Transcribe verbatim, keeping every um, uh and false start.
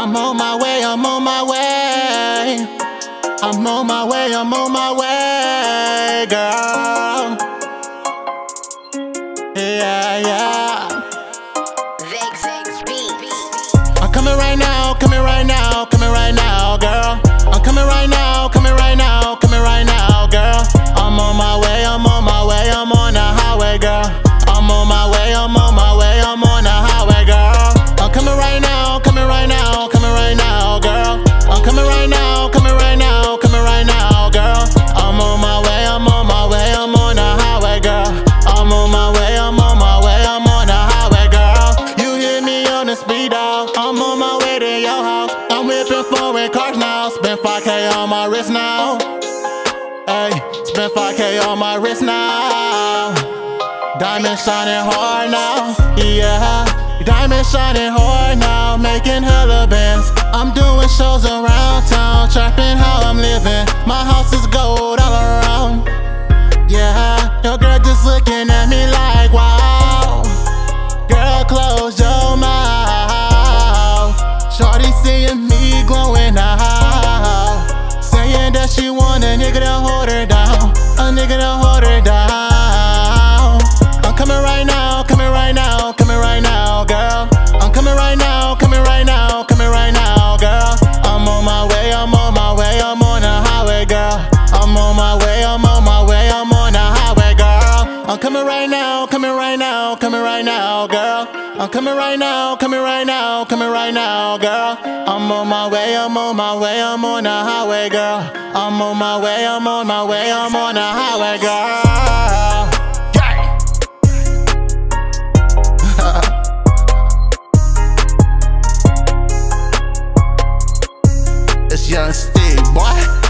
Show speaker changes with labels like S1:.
S1: I'm on my way, I'm on my way. I'm on my way, I'm on my way, girl. Yeah, yeah. I'm coming right now, coming right now, coming right now, girl. I'm coming right now, coming right now, coming right now, girl. I'm on my way, I'm on my way, I'm on the highway, girl. I'm on my way, I'm on my way, I'm on the highway, girl. I'm coming right now, coming right now, coming right now, girl. I'm coming right now, coming right now, coming right now, girl. I'm on my way, I'm on my way, I'm on the highway, girl. I'm on my way, I'm on my way, I'm on the highway, girl. You hear me on the speed dog. I'm on my way to your house. I'm whipping foreign cars now. Spend five K on my wrist now. Hey, spend five K on my wrist now. Diamond shining hard now, yeah. Diamond shining hard now, making hella bands. I'm doing shows around town, trapping how I'm living. My house is gold all around, yeah. Your girl just looking at me like wow. Girl, close your mouth. Shorty seeing me glowing out, saying that she want a nigga to hold her down, a nigga to hold her down. I'm coming right now, coming right now, coming right now, girl. I'm coming right now, coming right now, coming right now, girl. I'm on my way, I'm on my way, I'm on the highway, girl. I'm on my way, I'm on my way, I'm on the highway, girl. I'm coming right now, coming right now, coming right now, girl. I'm coming right now, coming right now, coming right now, girl. I'm on my way, I'm on my way, I'm on the highway, girl. I'm on my way, I'm on my way, I'm on the highway, girl. It's Young Steve, boy.